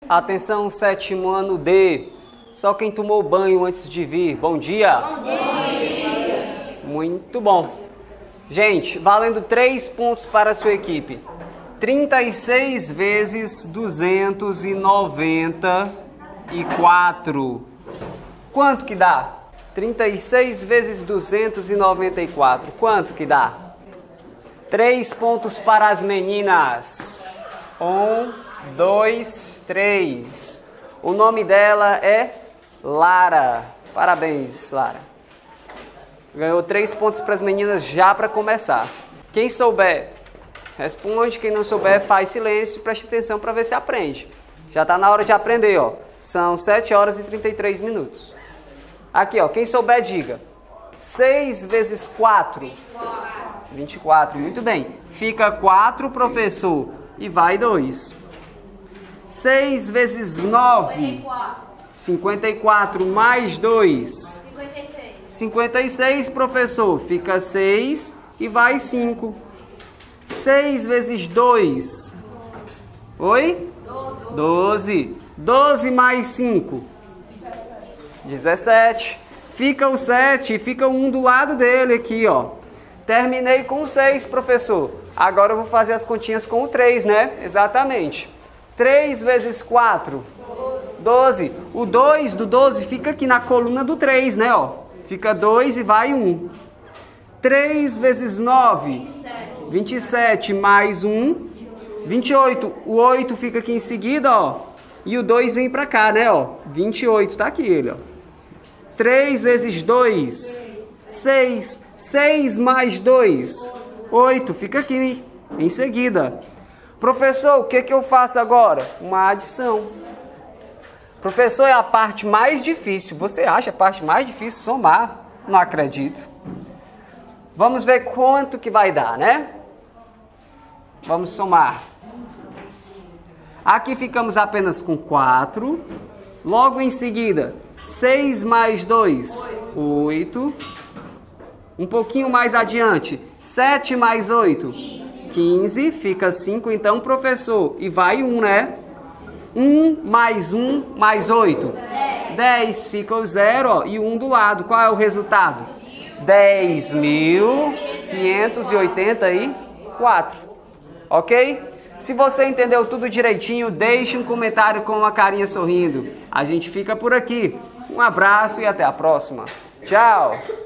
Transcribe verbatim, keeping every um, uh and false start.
Atenção, sétimo ano D. Só quem tomou banho antes de vir. Bom dia. Bom dia. Muito bom. Gente, valendo três pontos para a sua equipe. trinta e seis vezes duzentos e noventa e quatro. Quanto que dá? trinta e seis vezes duzentos e noventa e quatro. Quanto que dá? Três pontos para as meninas. Um, dois, três. O nome dela é Lara. Parabéns, Lara. Ganhou três pontos para as meninas já para começar. Quem souber, responde. Quem não souber, faz silêncio e preste atenção para ver se aprende. Já está na hora de aprender, ó. São sete horas e trinta e três minutos. Aqui, ó. Quem souber, diga. seis vezes quatro. vinte e quatro. Muito bem. Fica quatro, professor. E vai dois. seis vezes nove. cinquenta e quatro mais dois. cinquenta e seis, professor. Fica seis e vai cinco. seis vezes dois. Oi? doze. doze mais cinco. dezessete. Fica o sete, fica um do lado dele aqui, ó. Terminei com o seis, professor. Agora eu vou fazer as continhas com o três, né? Exatamente. três vezes quatro. doze. O dois do doze fica aqui na coluna do três, né? Ó. Fica dois e vai um. três vezes nove. vinte e sete mais um. vinte e oito. O oito fica aqui em seguida, ó. E o dois vem pra cá, né? Ó. vinte e oito. Tá aqui ele, ó. três vezes dois. seis. seis mais dois. oito. Fica aqui em seguida. Professor, o que que eu faço agora? Uma adição. Professor, é a parte mais difícil. Você acha a parte mais difícil somar? Não acredito. Vamos ver quanto que vai dar, né? Vamos somar. Aqui ficamos apenas com quatro. Logo em seguida, seis mais dois, oito. Um pouquinho mais adiante, sete mais oito, quinze. Fica cinco então, professor. E vai um, né? um mais um mais oito. dez. Fica o zero, ó, e um do lado. Qual é o resultado? dez mil quinhentos e oitenta e quatro. Ok? Se você entendeu tudo direitinho, deixe um comentário com uma carinha sorrindo. A gente fica por aqui. Um abraço e até a próxima. Tchau!